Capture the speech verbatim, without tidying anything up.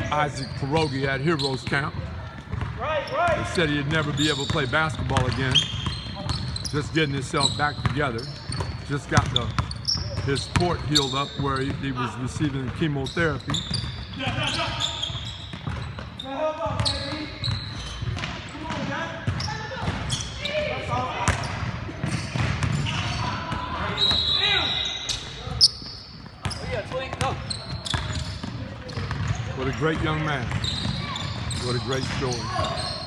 Isaac Pierogi at Heroes Camp. Right, right. He said he'd never be able to play basketball again. Just getting himself back together. Just got the, his port healed up where he, he was receiving chemotherapy. What a great young man. What a great story.